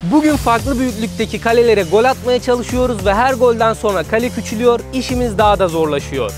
Bugün farklı büyüklükteki kalelere gol atmaya çalışıyoruz ve her golden sonra kale küçülüyor, işimiz daha da zorlaşıyor.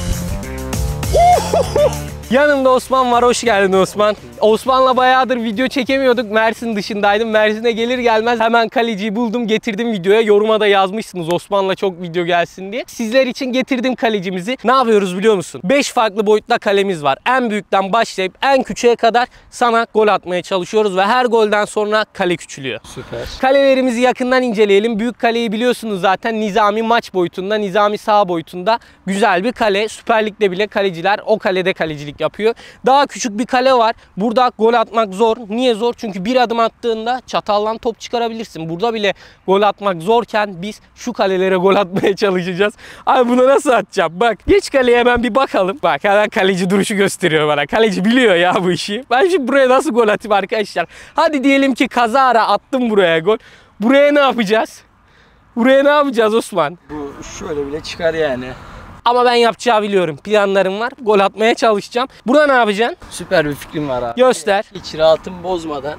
Yanımda Osman var, hoş geldin Osman. Osman'la bayağıdır video çekemiyorduk, Mersin dışındaydım. Mersin'e gelir gelmez hemen kaleciyi buldum, getirdim videoya. Yoruma da yazmışsınız Osman'la çok video gelsin diye. Sizler için getirdim kalecimizi. Ne yapıyoruz biliyor musun? 5 farklı boyutla kalemiz var. En büyükten başlayıp en küçüğe kadar sana gol atmaya çalışıyoruz ve her golden sonra kale küçülüyor. Süper. Kalelerimizi yakından inceleyelim. Büyük kaleyi biliyorsunuz zaten, Nizami maç boyutunda, Nizami saha boyutunda güzel bir kale. Süper Lig'de bile kaleciler o kalede kalecilik yapıyor. Daha küçük bir kale var. Burada gol atmak zor. Niye zor? Çünkü bir adım attığında çatallan top çıkarabilirsin. Burada bile gol atmak zorken biz şu kalelere gol atmaya çalışacağız. Abi bunu nasıl atacağım? Bak geç kaleye hemen bir bakalım. Bak hemen kaleci duruşu gösteriyor bana. Kaleci biliyor ya bu işi. Ben şimdi buraya nasıl gol atayım arkadaşlar? Hadi diyelim ki kazara attım buraya gol. Buraya ne yapacağız? Buraya ne yapacağız Osman? Bu şöyle bile çıkar yani. Ama ben yapacağı biliyorum. Planlarım var. Gol atmaya çalışacağım. Burada ne yapacaksın? Süper bir fikrim var abi. Göster. Hiç rahatım bozmadan.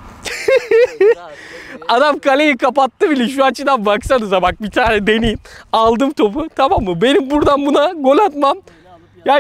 Adam kaleyi kapattı bile. Şu açıdan baksanıza, bak bir tane deneyeyim. Aldım topu, tamam mı? Benim buradan buna gol atmam. Ya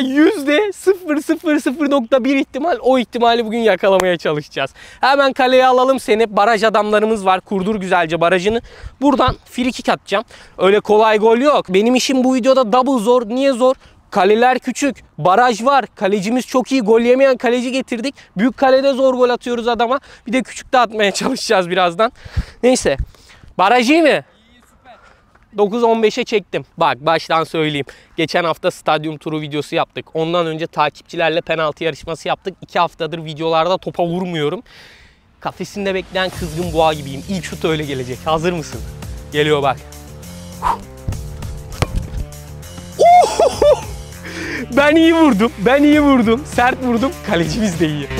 %0,001 ihtimal, o ihtimali bugün yakalamaya çalışacağız. Hemen kaleye alalım seni. Baraj adamlarımız var. Kurdur güzelce barajını. Buradan free kick atacağım. Öyle kolay gol yok. Benim işim bu videoda double zor. Niye zor? Kaleler küçük. Baraj var. Kalecimiz çok iyi. Gol yemeyen kaleci getirdik. Büyük kalede zor gol atıyoruz adama. Bir de küçük de atmaya çalışacağız birazdan. Neyse. Baraj iyi mi? 9-15'e çektim. Bak baştan söyleyeyim. Geçen hafta stadyum turu videosu yaptık. Ondan önce takipçilerle penaltı yarışması yaptık. 2 haftadır videolarda topa vurmuyorum. Kafesinde bekleyen kızgın boğa gibiyim. İlk şut öyle gelecek. Hazır mısın? Geliyor bak. Ben iyi vurdum. Ben iyi vurdum. Sert vurdum. Kalecimiz de iyi.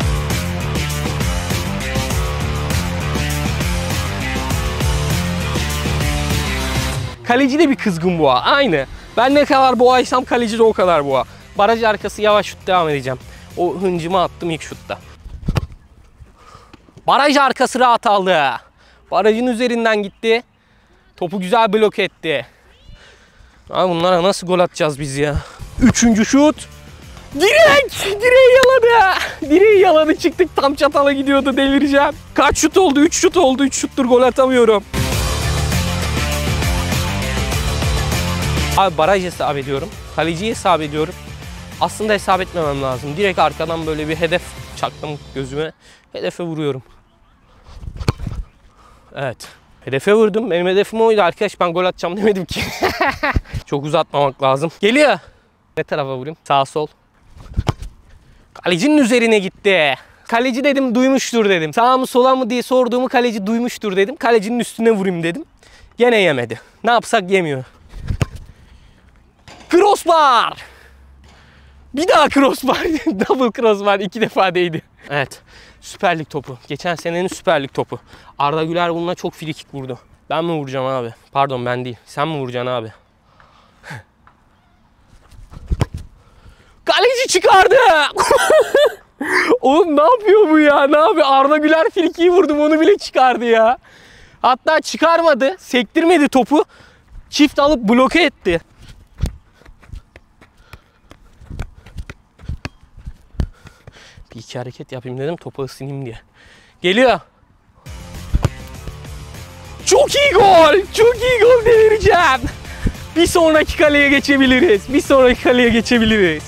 Kaleci de bir kızgın boğa. Aynı. Ben ne kadar boğaysam kaleci de o kadar boğa. Baraj arkası yavaş şut devam edeceğim. O hıncımı attım ilk şutta. Baraj arkası rahat aldı. Barajın üzerinden gitti. Topu güzel blok etti. Abi bunlara nasıl gol atacağız biz ya? Üçüncü şut. Direkt! Direği yaladı. Direği yaladı, çıktık. Tam çatala gidiyordu, delireceğim. Kaç şut oldu? 3 şut oldu. 3 şuttur gol atamıyorum. Abi baraj hesap ediyorum. Kaleciyi hesap ediyorum. Aslında hesap etmemem lazım. Direkt arkadan böyle bir hedef çaktım gözüme. Hedefe vuruyorum. Evet. Hedefe vurdum. Benim hedefim oydu arkadaş. Ben gol atacağım demedim ki. Çok uzatmamak lazım. Geliyor. Ne tarafa vurayım? Sağ sol. Kalecinin üzerine gitti. Kaleci dedim duymuştur dedim. Sağ mı sola mı diye sorduğumu kaleci duymuştur dedim. Kalecinin üstüne vurayım dedim. Gene yemedi. Ne yapsak yemiyor. Crossbar. Bir daha crossbar. Double crossbar 2 defa değdi. Evet. Süper Lig topu. Geçen senenin Süper Lig topu. Arda Güler bununla çok free kick vurdu. Ben mi vuracağım abi? Pardon ben değil. Sen mi vuracaksın abi? Kaleci çıkardı. Oğlum ne yapıyor bu ya? Ne yapıyor? Arda Güler free kick'i vurdum, onu bile çıkardı ya. Hatta çıkarmadı. Sektirmedi topu. Çift alıp bloke etti. Bir iki hareket yapayım dedim, topu ısınayım diye. Geliyor. Çok iyi gol. Çok iyi gol, delireceğim. Bir sonraki kaleye geçebiliriz. Bir sonraki kaleye geçebiliriz.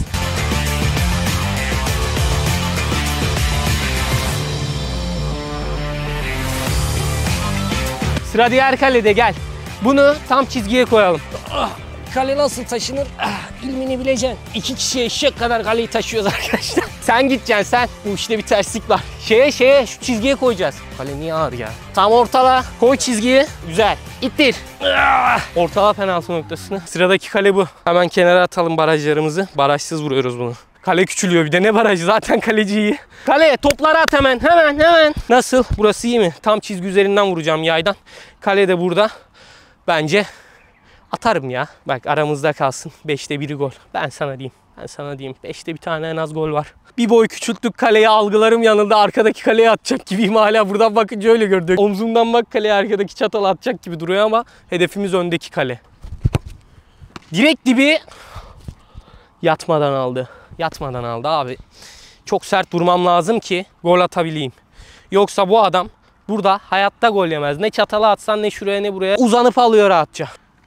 Sıra diğer kalede, gel. Bunu tam çizgiye koyalım. Kale nasıl taşınır? İlmini bileceksin. 2 kişi eşek kadar kaleyi taşıyoruz arkadaşlar. Sen gideceksin sen. Bu işte bir terslik var. Şu çizgiye koyacağız. Kale niye ağır ya? Tam ortala. Koy çizgiyi. Güzel. İttir. Ortala penaltı noktasını. Sıradaki kale bu. Hemen kenara atalım barajlarımızı. Barajsız vuruyoruz bunu. Kale küçülüyor bir de, ne barajı, zaten kaleci iyi. Kaleye topları at hemen. Hemen. Nasıl? Burası iyi mi? Tam çizgi üzerinden vuracağım yaydan. Kale de burada. Bence atarım ya. Bak aramızda kalsın. 5'te 1'i gol. Ben sana diyeyim. Ben sana diyeyim 5'te bir tane en az gol var. Bir boy küçülttük kaleyi, algılarım yanıldı. Arkadaki kaleye atacak gibiyim hala. Buradan bakınca öyle gördük. Omzumdan bak kaleye, arkadaki çatal atacak gibi duruyor ama hedefimiz öndeki kale. Direkt dibi yatmadan aldı. Yatmadan aldı abi. Çok sert durmam lazım ki gol atabileyim. Yoksa bu adam burada hayatta gol yemez. Ne çatala atsan ne şuraya ne buraya. Uzanıp alıyor rahatça.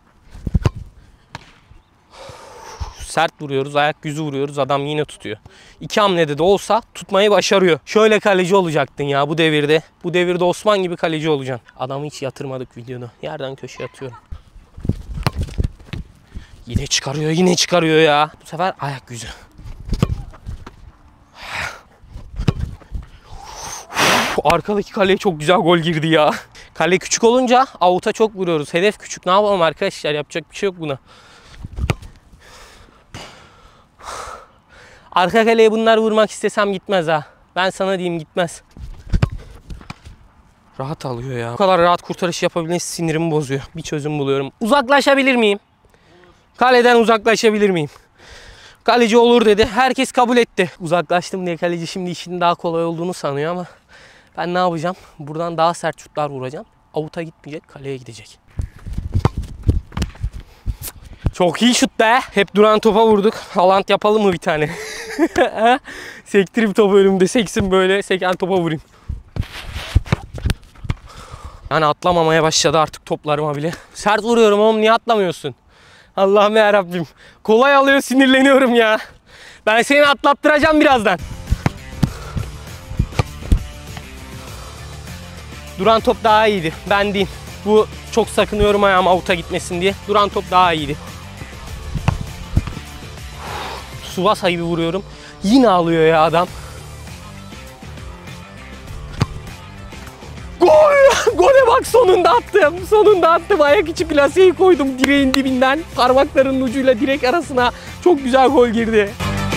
Sert vuruyoruz, ayak yüzü vuruyoruz. Adam yine tutuyor. 2 hamlede de olsa tutmayı başarıyor. Şöyle kaleci olacaktın ya bu devirde. Bu devirde Osman gibi kaleci olacaksın. Adamı hiç yatırmadık videoda. Yerden köşeye atıyorum. Yine çıkarıyor, yine çıkarıyor ya. Bu sefer ayak yüzü. Arkadaki kaleye çok güzel gol girdi ya. Kale küçük olunca avuta çok vuruyoruz. Hedef küçük. Ne yapalım arkadaşlar? Yapacak bir şey yok buna. Arka kaleye bunlar vurmak istesem gitmez ha. Ben sana diyeyim gitmez. Rahat alıyor ya. Bu kadar rahat kurtarış yapabilmesi sinirimi bozuyor. Bir çözüm buluyorum. Uzaklaşabilir miyim? Kaleden uzaklaşabilir miyim? Kaleci olur dedi. Herkes kabul etti. Uzaklaştım diye kaleci şimdi işin daha kolay olduğunu sanıyor ama ben ne yapacağım? Buradan daha sert şutlar vuracağım. Avuta gitmeyecek, kaleye gidecek. Çok iyi şut be. Hep duran topa vurduk. Haaland yapalım mı bir tane? Sektirip topu önümde seksin böyle. Seken topa vurayım. Yani atlamamaya başladı artık toplarıma bile. Sert vuruyorum oğlum, niye atlamıyorsun? Allah'ım yarabbim. Kolay alıyor, sinirleniyorum ya. Ben seni atlattıracağım birazdan. Duran top daha iyiydi. Ben değil. Bu çok sakınıyorum ayağım avuta gitmesin diye. Duran top daha iyiydi. Tsubasa gibi vuruyorum. Yine alıyor ya adam. Gol! Gole bak, sonunda attım. Sonunda attım. Ayak içi plaseyi koydum direğin dibinden. Parmaklarının ucuyla direk arasına çok güzel gol girdi.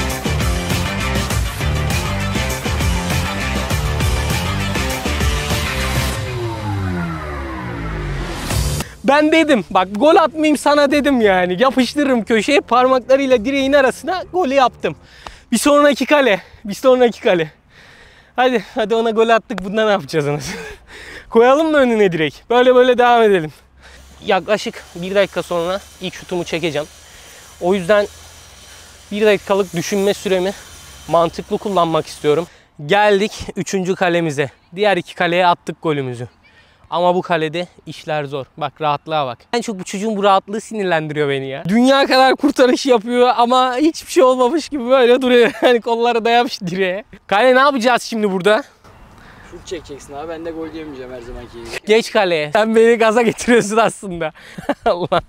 Ben dedim bak, gol atmayayım sana dedim yani. Yapıştırırım köşeye, parmaklarıyla direğin arasına golü yaptım. Bir sonraki kale. Bir sonraki kale. Hadi ona gol attık, bunda ne yapacağız? Koyalım mı önüne direk? Böyle devam edelim. Yaklaşık 1 dakika sonra ilk şutumu çekeceğim. O yüzden 1 dakikalık düşünme süremi mantıklı kullanmak istiyorum. Geldik 3. kalemize. Diğer 2 kaleye attık golümüzü. Ama bu kalede işler zor. Bak rahatlığa bak. En çok bu çocuğun bu rahatlığı sinirlendiriyor beni ya. Dünya kadar kurtarış yapıyor ama hiçbir şey olmamış gibi böyle duruyor. Yani kolları dayamış direğe. Kale ne yapacağız şimdi burada? Şut çekeceksin abi, ben de gol yemeyeceğim her zamanki gibi. Geç kaleye. Sen beni gaza getiriyorsun aslında. Allah.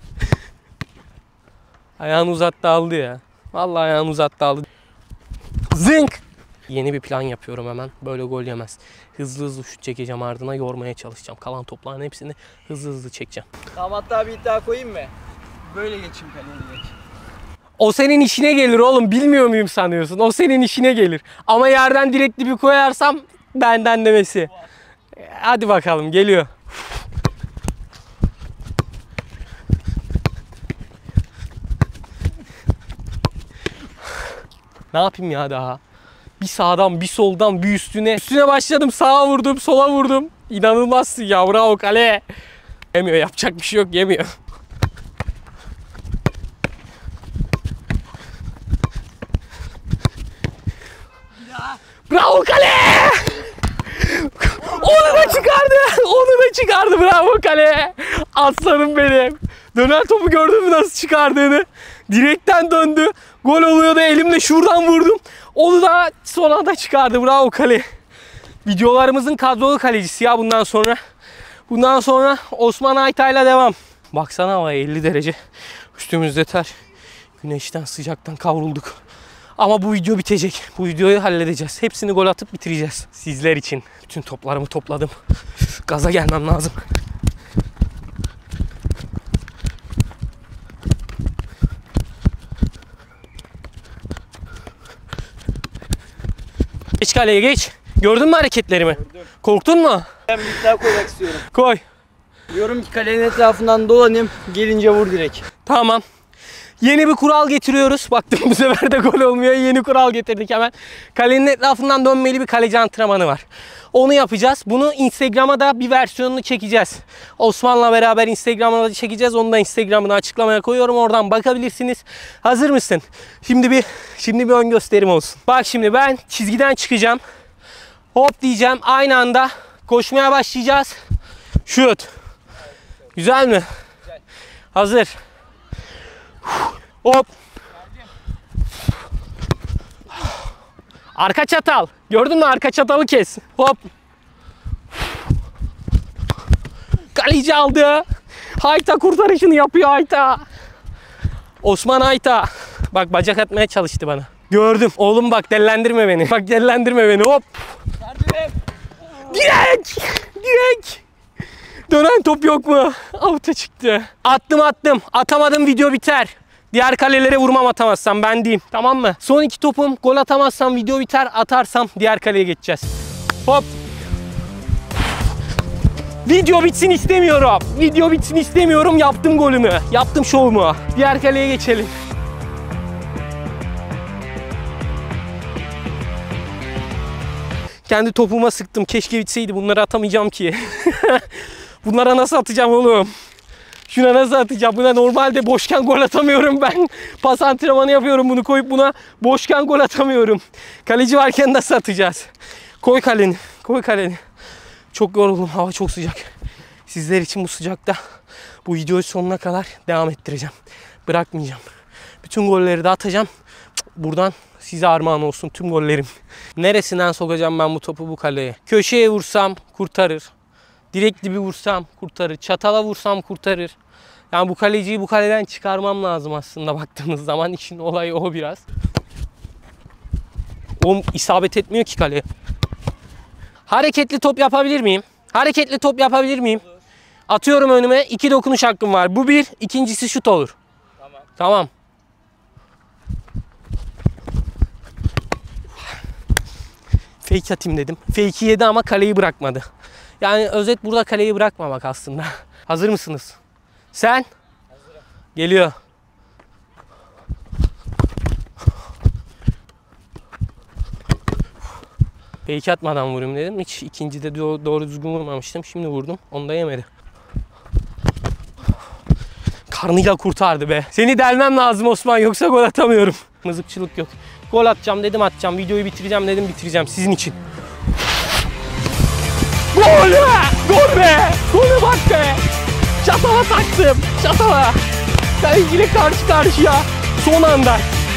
Ayağını uzattı aldı ya. Vallahi ayağını uzattı aldı. Zınk! Yeni bir plan yapıyorum hemen. Böyle gol yemez. Hızlı şut çekeceğim, ardına yormaya çalışacağım. Kalan topların hepsini hızlı çekeceğim. Tamam, hatta bir iddia koyayım mı? Böyle geçeyim kaleye geç. O senin işine gelir oğlum. Bilmiyor muyum sanıyorsun? O senin işine gelir. Ama yerden direkt dibi koyarsam benden demesi. Hadi bakalım, geliyor. Ne yapayım ya daha? Bir sağdan, bir soldan, bir üstüne. Üstüne başladım, sağa vurdum, sola vurdum. İnanılmazsın ya, bravo kale. Yemiyor, yapacak bir şey yok, yemiyor. Bravo kale! Onu da çıkardı, onu da çıkardı, bravo kale. Aslanım benim. Döner topu gördün mü nasıl çıkardığını? Direkten döndü. Gol oluyordu, elimle şuradan vurdum. Onu da son anda çıkardı. Bravo kale. Videolarımızın kadrolu kalecisi ya bundan sonra. Bundan sonra Osman Aytay'la devam. Baksana havaya, 50 derece. Üstümüzde ter. Güneşten, sıcaktan kavrulduk. Ama bu video bitecek. Bu videoyu halledeceğiz. Hepsini gol atıp bitireceğiz. Sizler için. Bütün toplarımı topladım. Gaza gelmem lazım. Geç kaleye geç. Gördün mü hareketlerimi? Gördüm. Korktun mu? Ben bir iddia koymak istiyorum. Koy. Diyorum ki kalenin etrafından dolanayım, gelince vur direkt. Tamam. Yeni bir kural getiriyoruz. Baktım bu sefer de gol olmuyor. Yeni kural getirdik hemen. Kalenin etrafından dönmeli bir kaleci antrenmanı var. Onu yapacağız. Bunu Instagram'a da bir versiyonunu çekeceğiz. Osman'la beraber Instagram'a da çekeceğiz. Onu da Instagram'ını açıklamaya koyuyorum. Oradan bakabilirsiniz. Hazır mısın? Şimdi bir ön gösterim olsun. Bak şimdi ben çizgiden çıkacağım. Hop diyeceğim. Aynı anda koşmaya başlayacağız. Şut. Güzel mi? Güzel. Hazır. Hop. Arka çatal. Gördün mü? Arka çatalı kes. Hop. Kaleci aldı. Hayta kurtarışını yapıyor Hayta. Osman Hayta. Bak bacak atmaya çalıştı bana. Gördüm. Oğlum bak dellendirme beni. Bak dellendirme beni. Hop. Direk. Direk. Dönen top yok mu? Out'a çıktı. Attım. Atamadım, video biter. Diğer kalelere vurmam atamazsam, ben diyeyim. Tamam mı? Son 2 topum, gol atamazsam video biter. Atarsam diğer kaleye geçeceğiz. Hop. Video bitsin istemiyorum. Video bitsin istemiyorum. Yaptım golümü. Yaptım şovumu. Diğer kaleye geçelim. Kendi topuma sıktım. Keşke bitseydi. Bunları atamayacağım ki. Bunlara nasıl atacağım oğlum? Şuna nasıl atacağım? Buna normalde boşken gol atamıyorum ben. Pas antrenmanı yapıyorum, bunu koyup buna boşken gol atamıyorum. Kaleci varken nasıl atacağız? Koy kaleni. Koy kaleni. Çok yoruldum. Hava çok sıcak. Sizler için bu sıcakta bu videoyu sonuna kadar devam ettireceğim. Bırakmayacağım. Bütün golleri de atacağım. Buradan size armağan olsun tüm gollerim. Neresinden sokacağım ben bu topu bu kaleye? Köşeye vursam kurtarır. Direkt dibi vursam kurtarır. Çatala vursam kurtarır. Yani bu kaleciyi bu kaleden çıkarmam lazım aslında baktığınız zaman. İşin olayı o biraz. O isabet etmiyor ki kaleye. Hareketli top yapabilir miyim? Hareketli top yapabilir miyim? Olur. Atıyorum önüme. 2 dokunuş hakkım var. Bu bir. İkincisi şut olur. Tamam. Tamam. Fake atayım dedim. Fake'i yedi ama kaleyi bırakmadı. Yani özet burada kaleyi bırakmamak aslında. Hazır mısınız? Sen? Hazırım. Geliyor. Fake atmadan vurayım dedim. Hiç ikincide doğru düzgün vurmamıştım. Şimdi vurdum. Onu da yemedi. Karnıyla kurtardı be. Seni delmem lazım Osman, yoksa gol atamıyorum. Mızıkçılık yok. Gol atacağım dedim atacağım. Videoyu bitireceğim dedim bitireceğim. Sizin için. Gol be! Gol be! Gole bak be! Çatala taktım. Çatala. Kaleciyle karşı karşıya. Son anda.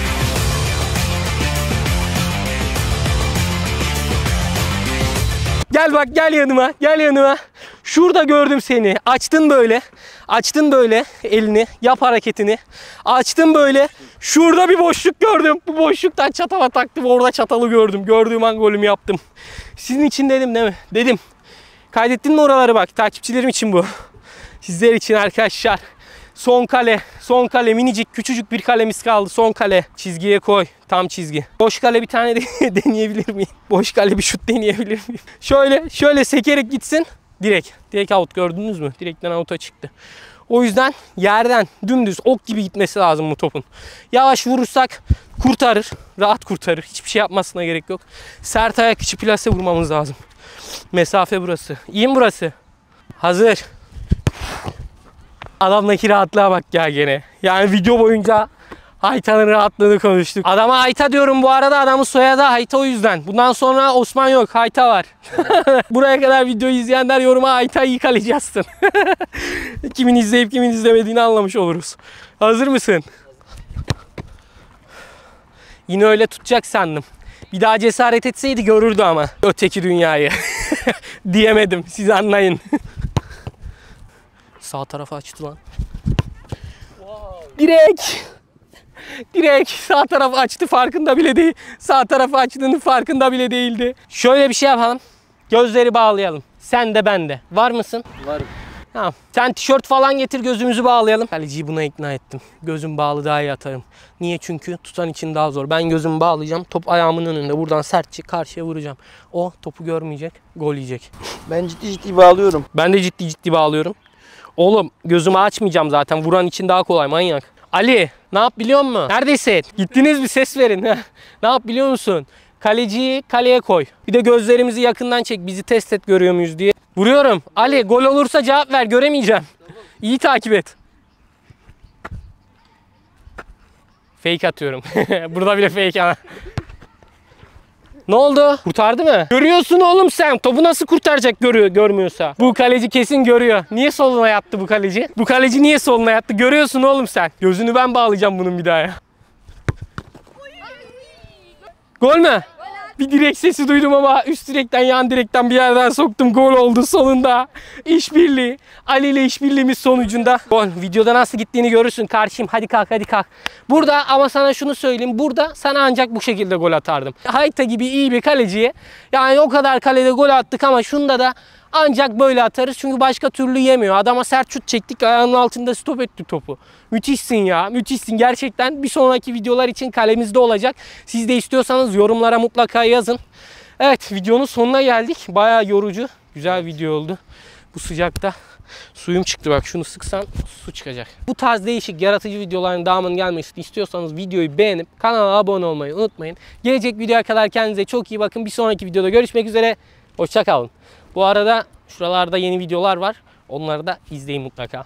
Gel bak, gel yanıma. Gel yanıma. Şurada gördüm seni. Açtın böyle. Açtın böyle elini. Yap hareketini. Açtın böyle. Şurada bir boşluk gördüm. Bu boşluktan çatala taktım. Orada çatalı gördüm. Gördüğüm an golümü yaptım. Sizin için dedim değil mi? Dedim. Kaydettin mi oraları bak? Takipçilerim için bu. Sizler için arkadaşlar. Son kale. Son kale. Minicik küçücük bir kalemiz kaldı. Son kale. Çizgiye koy. Tam çizgi. Boş kale bir tane de deneyebilir miyim? Boş kale bir şut deneyebilir miyim? Şöyle sekerek gitsin. Direkt out, gördünüz mü? Direkten out'a çıktı. O yüzden yerden dümdüz ok gibi gitmesi lazım bu topun. Yavaş vurursak kurtarır. Rahat kurtarır. Hiçbir şey yapmasına gerek yok. Sert ayak içi plase vurmamız lazım. Mesafe burası. İyi mi burası? Hazır. Adamdaki rahatlığa bak ya gene. Yani video boyunca Hayta'nın rahatlığını konuştuk. Adama Hayta diyorum bu arada, adamın soyadı Hayta o yüzden. Bundan sonra Osman yok, Hayta var. Buraya kadar videoyu izleyenler yoruma Hayta'yı kaleci yazsın. Kimin izleyip kimin izlemediğini anlamış oluruz. Hazır mısın? Yine öyle tutacak sandım. Bir daha cesaret etseydi görürdü ama öteki dünyayı. Diyemedim, siz anlayın. Sağ tarafa açtı lan. Direkt sağ tarafı açtı, farkında bile değil. Sağ tarafı açtığının farkında bile değildi. Şöyle bir şey yapalım. Gözleri bağlayalım. Sen de ben de. Var mısın? Varım. Tamam. Sen tişört falan getir, gözümüzü bağlayalım. Kaleciyi buna ikna ettim. Gözüm bağlı daha iyi atarım. Niye? Çünkü tutan için daha zor. Ben gözümü bağlayacağım. Top ayağımın önünde. Buradan sertçe karşıya vuracağım. O topu görmeyecek. Gol yiyecek. Ben ciddi bağlıyorum. Ben de ciddi bağlıyorum. Oğlum gözümü açmayacağım zaten. Vuran için daha kolay manyak. Ali ne yap biliyor musun? Neredesin? Gittiniz mi, ses verin. Ne yap biliyor musun? Kaleciyi kaleye koy. Bir de gözlerimizi yakından çek, bizi test et görüyor muyuz diye. Vuruyorum. Ali gol olursa cevap ver, göremeyeceğim. İyi takip et. Fake atıyorum. Burada bile fake ama. Ne oldu? Kurtardı mı? Görüyorsun oğlum sen. Topu nasıl kurtaracak görmüyorsa? Bu kaleci kesin görüyor. Niye soluna yattı bu kaleci? Bu kaleci niye soluna yattı? Görüyorsun oğlum sen. Gözünü ben bağlayacağım bunun bir daha ya. Gol mü? Bir direk sesi duydum ama üst direkten yan direkten bir yerden soktum. Gol oldu sonunda. İşbirliği. Ali ile işbirliğimiz sonucunda. Gol. Videoda nasıl gittiğini görürsün kardeşim. Hadi kalk hadi kalk. Burada ama sana şunu söyleyeyim. Burada sana ancak bu şekilde gol atardım. Hayta gibi iyi bir kaleciye. Yani o kadar kalede gol attık ama şunda da ancak böyle atarız. Çünkü başka türlü yemiyor. Adama sert şut çektik. Ayağının altında stop etti topu. Müthişsin ya. Müthişsin. Gerçekten bir sonraki videolar için kalemizde olacak. Siz de istiyorsanız yorumlara mutlaka yazın. Evet, videonun sonuna geldik. Bayağı yorucu. Güzel video oldu. Bu sıcakta suyum çıktı bak. Şunu sıksan su çıkacak. Bu tarz değişik yaratıcı videoların devamının gelmesini istiyorsanız videoyu beğenip kanala abone olmayı unutmayın. Gelecek videoya kadar kendinize çok iyi bakın. Bir sonraki videoda görüşmek üzere. Hoşça kalın. Bu arada şuralarda yeni videolar var. Onları da izleyin mutlaka.